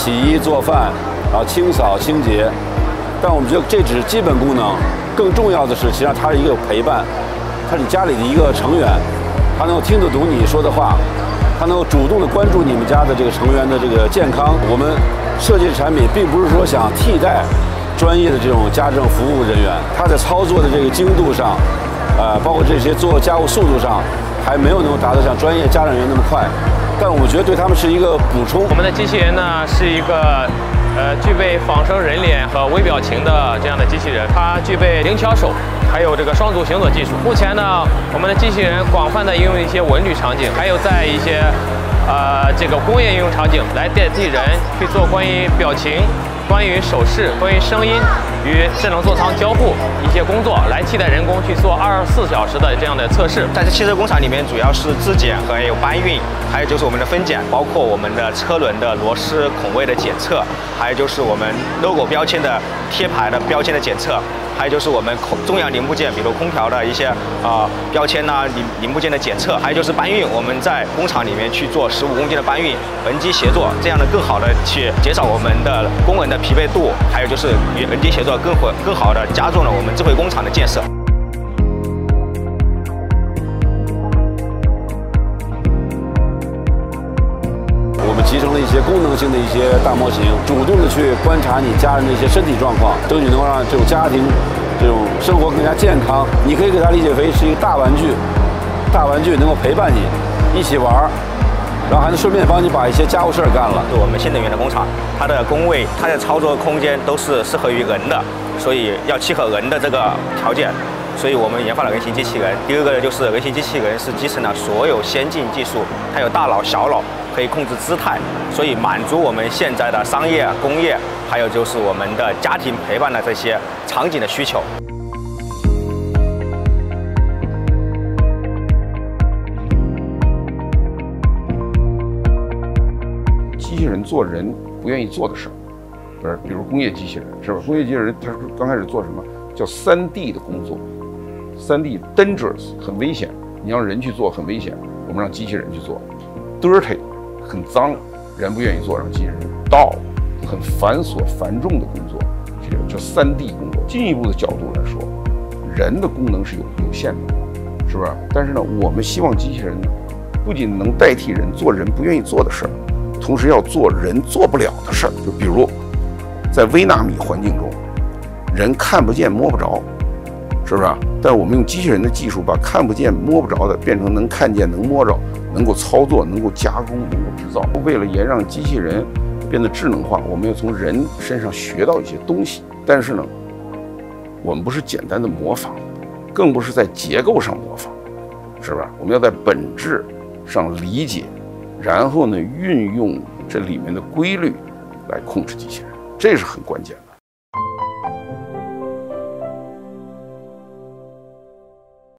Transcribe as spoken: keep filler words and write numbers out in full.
洗衣做饭，然后清扫清洁。但我们觉得这只是基本功能，更重要的是，实际上它是一个陪伴，它是你家里的一个成员，它能够听得懂你说的话，它能够主动的关注你们家的这个成员的这个健康。我们设计的产品并不是说想替代专业的这种家政服务人员，它在操作的这个精度上，呃，包括这些做家务速度上，还没有能够达得像专业家政人员那么快。但我们觉得对他们是一个补充。 我们的机器人呢是一个。呃，具备仿生人脸和微表情的这样的机器人，它具备灵巧手，还有这个双足行走技术。目前呢，我们的机器人广泛的应用一些文旅场景，还有在一些呃这个工业应用场景来代替人去做关于表情、关于手势、关于声音与智能座舱交互一些工作，来替代人工去做二十四小时的这样的测试。 在这汽车工厂里面，主要是质检和还有搬运，还有就是我们的分拣，包括我们的车轮的螺丝孔位的检测。还有就是我们 logo 标签的贴牌的标签的检测，还有就是我们空重要零部件，比如空调的一些啊、呃、标签呐、零零部件的检测，还有就是搬运，我们在工厂里面去做十五公斤的搬运，人机协作，这样的更好的去减少我们的工人的疲惫度，还有就是与人机协作更好更好的加重了我们智慧工厂的建设。 集成了一些功能性的一些大模型，主动的去观察你家人的一些身体状况，争取能够让这种家庭、这种生活更加健康。你可以给它理解为是一个大玩具，大玩具能够陪伴你一起玩，然后还能顺便帮你把一些家务事儿干了。 我们新能源的工厂，它的工位、它的操作空间都是适合于人的，所以要契合人的这个条件。所以我们研发了人形机器人。第二个呢，就是人形机器人是集成了所有先进技术，它有大脑、小脑，可以控制姿态，所以满足我们现在的商业、工业，还有就是我们的家庭陪伴的这些场景的需求。 机器人做人不愿意做的事儿，不是，比如工业机器人，是吧？工业机器人它是刚开始做什么叫三 D 的工作。三 D dangerous 很危险，你让人去做很危险，我们让机器人去做。dirty 很脏，人不愿意做，让机器人。dull 很繁琐繁重的工作，这个叫三 D 工作。进一步的角度来说，人的功能是有有限的，是不是？但是呢，我们希望机器人呢，不仅能代替人做人不愿意做的事儿，同时要做人做不了的事儿。就比如在微纳米环境中，人看不见摸不着。是不是啊？但是我们用机器人的技术，把看不见摸不着的变成能看见、能摸着、能够操作、能够加工、能够制造。为了也让机器人变得智能化，我们要从人身上学到一些东西。但是呢，我们不是简单的模仿，更不是在结构上模仿，是吧？我们要在本质上理解，然后呢，运用这里面的规律来控制机器人，这是很关键的。